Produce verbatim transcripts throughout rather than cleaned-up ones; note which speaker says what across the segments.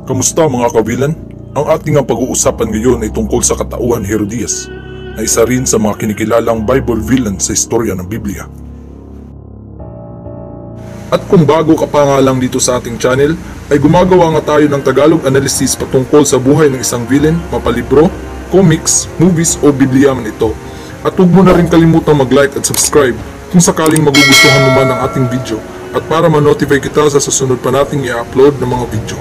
Speaker 1: Kamusta mga kabilan? Ang ating ang pag-uusapan ngayon ay tungkol sa katauhan ni Herodias, na isa rin sa mga kinikilalang Bible villain sa istorya ng Biblia. At kung bago ka pa nga lang dito sa ating channel, ay gumagawa nga tayo ng Tagalog analysis patungkol sa buhay ng isang villain, mapalibro, comics, movies o Biblia man ito. At huwag mo na rin kalimutang mag-like at subscribe kung sakaling magugustuhan mo man ang ating video at para ma-notify kita sa susunod pa nating i-upload ng mga video.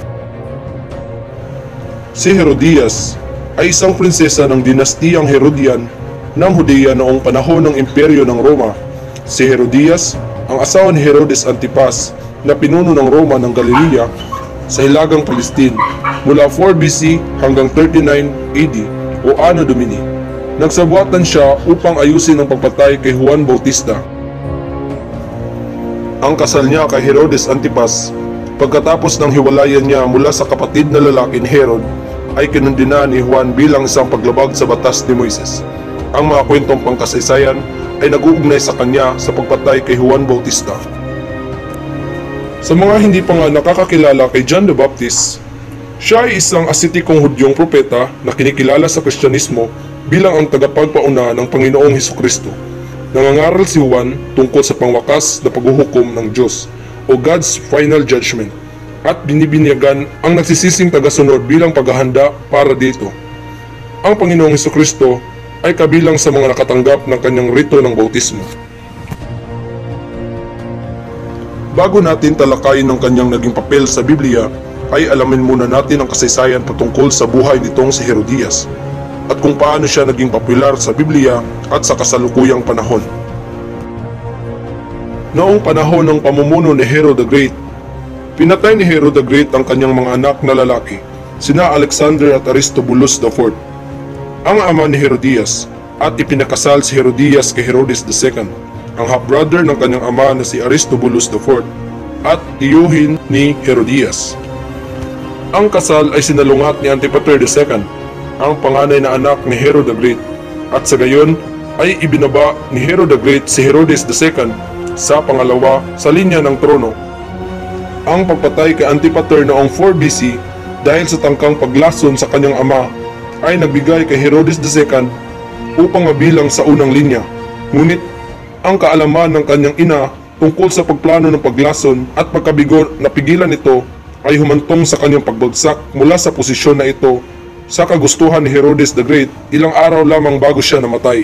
Speaker 1: Si Herodias ay isang prinsesa ng dinastiyang Herodian ng Judea noong panahon ng imperyo ng Roma. Si Herodias, ang asawa ni Herodes Antipas na pinuno ng Roma ng Galilea sa hilagang Palestine mula four B C hanggang thirty-nine A D o Anno Domini. Nagsabuatan siya upang ayusin ang pagpatay kay Juan Bautista. Ang kasal niya kay Herodes Antipas pagkatapos ng hiwalayan niya mula sa kapatid na lalaki ni Herod ay kinundina ni Juan bilang isang paglabag sa batas ni Moises. Ang mga kwentong pangkasaysayan ay nag-uugnay sa kanya sa pagpatay kay Juan Bautista. Sa mga hindi pa nga nakakakilala kay John the Baptist, siya ay isang asitikong Hudyong propeta na kinikilala sa Kristyanismo bilang ang tagapagpauna ng Panginoong Hesukristo. Nangangaral si Juan tungkol sa pangwakas na paghuhukom ng Diyos o God's final judgment, at binibinyagan ang nagsisising tagasunod bilang paghahanda para dito. Ang Panginoong Hesukristo ay kabilang sa mga nakatanggap ng kanyang rito ng bautismo. Bago natin talakayin ang kanyang naging papel sa Biblia, ay alamin muna natin ang kasaysayan patungkol sa buhay nitong si Herodias at kung paano siya naging popular sa Biblia at sa kasalukuyang panahon. Noong panahon ng pamumuno ni Herod the Great, pinatay ni Herod the Great ang kanyang mga anak na lalaki, sina Alexander at Aristobulus the fourth, ang ama ni Herodias, at ipinakasal si Herodias kay Herodes the second, ang half-brother ng kanyang ama na si Aristobulus the fourth, at tiyuhin ni Herodias. Ang kasal ay sinalungat ni Antipater the second, ang panganay na anak ni Herod the Great, at sa gayon ay ibinaba ni Herod the Great si Herodes the second sa pangalawa sa linya ng trono. Ang pagpatay kay Antipater noong four B C dahil sa tangkang paglason sa kanyang ama ay nagbigay kay Herodes the second upang mabilang sa unang linya. Ngunit ang kaalaman ng kanyang ina tungkol sa pagplano ng paglason at pagkabigo na pigilan ito ay humantong sa kanyang pagbagsak mula sa posisyon na ito sa kagustuhan ni Herodes the Great ilang araw lamang bago siya namatay.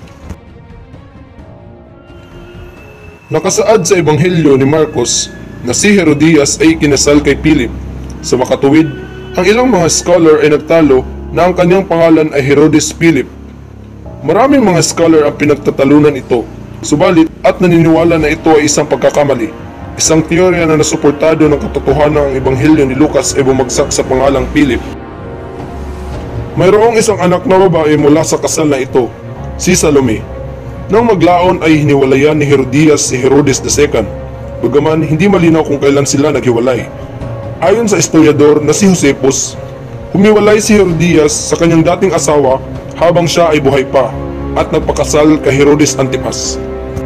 Speaker 1: Nakasaad sa Ebanghelyo ni Marcos na si Herodias ay kinasal kay Philip. Sa makatuwid, ang ilang mga scholar ay nagtalo na ang kanyang pangalan ay Herodes Philip. Maraming mga scholar ang pinagtatalunan ito, subalit at naniniwala na ito ay isang pagkakamali. Isang teorya na nasuportado ng katotohanan ng Ebanghelyo ni Lucas ay bumagsak sa pangalang Philip. Mayroong isang anak na babae mula sa kasal na ito, si Salome. Nang maglaon ay hiniwalayan ni Herodias si Herodes the second. Bagaman hindi malinaw kung kailan sila naghiwalay. Ayon sa historiador na si Josephus, humiwalay si Herodias sa kanyang dating asawa habang siya ay buhay pa at nagpakasal kay Herodes Antipas.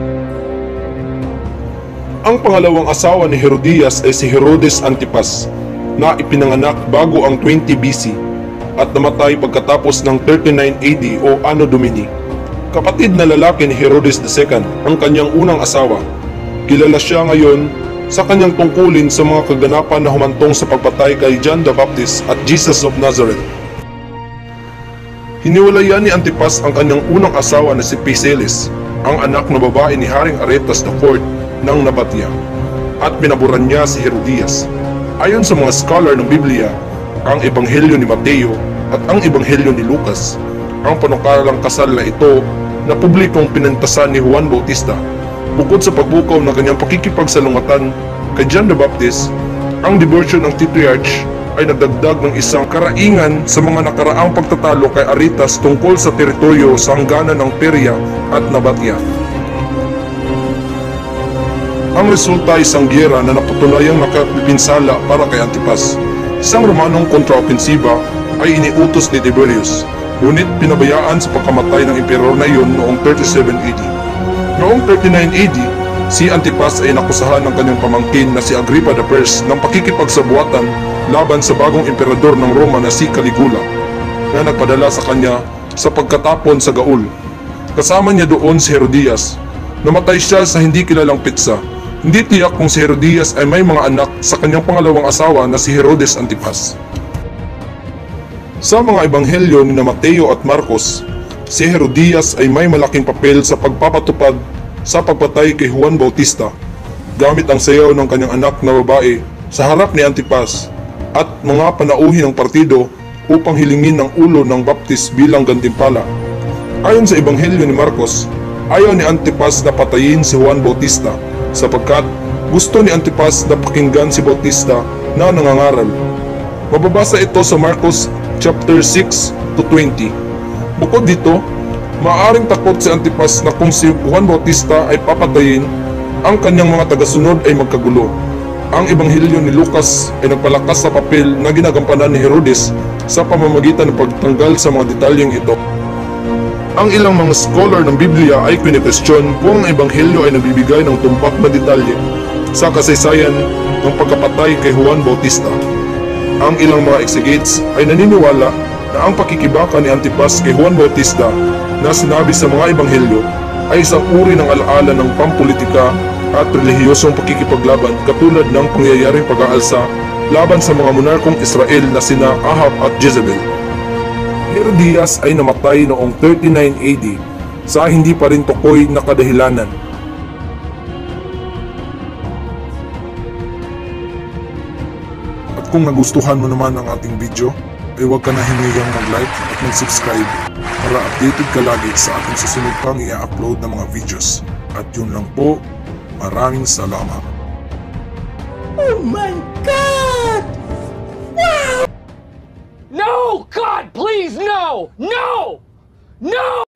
Speaker 1: Ang pangalawang asawa ni Herodias ay si Herodes Antipas na ipinanganak bago ang twenty B C at namatay pagkatapos ng thirty-nine A D o Anno Domini. Kapatid na lalaki ni Herodes the second ang kanyang unang asawa. Kilala siya ngayon sa kanyang tungkulin sa mga kaganapan na humantong sa pagpatay kay John the Baptist at Jesus of Nazareth. Hiniwalayan ni Antipas ang kanyang unang asawa na si Piseles, ang anak na babae ni Haring Aretas the fourth ng Nabatea, at pinaboran niya si Herodias. Ayon sa mga scholar ng Biblia, ang Ebanghelyo ni Mateo at ang Ebanghelyo ni Lucas, ang panukalang kasal na ito na publikong pinantasan ni Juan Bautista. Bukod sa pagbukaw ng kanyang pakikipagsalungatan kay John the Baptist, ang devotion ng Tetrarch ay nagdagdag ng isang karaingan sa mga nakaraang pagtatalo kay Aretas tungkol sa teritoryo sa hangganan ng Peria at Nabatea. Ang resulta ay isang giyera na napatunayang nakapipinsala para kay Antipas. Isang Romanong kontraopensiba ay iniutos ni Tiberius, ngunit pinabayaan sa pagkamatay ng emperor na iyon noong thirty-seven A D. Noong thirty-nine A D, Si Antipas ay nakusahan ng kanyang pamangkin na si Agrippa the First ng pakikipagsabuatan laban sa bagong emperador ng Roma na si Caligula, na nagpadala sa kanya sa pagkatapon sa gaul. Kasama niya doon si Herodias. Namatay siya sa hindi kilalang pitsa. Hindi tiyak kung si Herodias ay may mga anak sa kanyang pangalawang asawa na si Herodes Antipas. Sa mga ebanghelyo ni Mateo at Marcos, si Herodias ay may malaking papel sa pagpapatupad sa pagpatay kay Juan Bautista gamit ang sayaw ng kanyang anak na babae sa harap ni Antipas at mga panauhin ng partido upang hilingin ang ulo ng baptist bilang gantimpala. Ayon sa ebanghelyo ni Marcos, ayaw ni Antipas na patayin si Juan Bautista sapagkat gusto ni Antipas na pakinggan si Bautista na nangangaral. Mababasa ito sa Marcos chapter six to twenty. Bukod dito, maaaring takot si Antipas na kung si Juan Bautista ay papatayin, ang kanyang mga tagasunod ay magkagulo. Ang ebanghelyo ni Lucas ay nagpalakas sa papel na ginagampanan ni Herodes sa pamamagitan ng pagtanggal sa mga detalyeng ito. Ang ilang mga scholar ng Biblia ay kwestiyon kung ang ebanghelyo ay nagbibigay ng tumpak na detalye sa kasaysayan ng pagkapatay kay Juan Bautista. Ang ilang mga exegetes ay naniniwala na ang pakikibaka ni Antipas kay Juan Bautista na sinabi sa mga ebanghelyo ay isang uri ng alaala ng pampolitika at relihiyosong pakikipaglaban katulad ng pangyayaring pag-aalsa laban sa mga monarkong Israel na sina Ahab at Jezebel. Herodias ay namatay noong thirty-nine A D sa hindi pa rin tukoy na kadahilanan. At kung nagustuhan mo naman ang ating video, ay huwag ka na hinigang mag-like at mag-subscribe para updated ka lagi sa ating susunod pang i-upload na mga videos. At yun lang po, maraming salamat.
Speaker 2: Oh my God! Wow! No! God, please, no! No! No!